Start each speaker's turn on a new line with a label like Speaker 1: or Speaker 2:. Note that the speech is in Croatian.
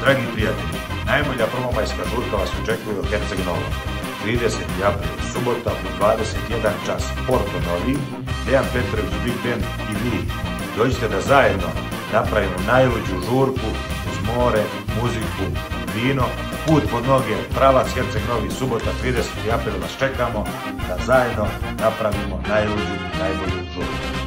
Speaker 1: Dragi prijatelji, najbolja prvomajska žurka vas očekuje u Herceg Novom. 30. april, subota u 21 čas, Porto Novi, Dejan Petrović, Big Band i vi. Dođite da zajedno napravimo najluđu žurku uz more, muziku, vino, put pod noge, pravac Herceg Novi, subota 30. april vas čekamo da zajedno napravimo najluđu, najbolju žurku.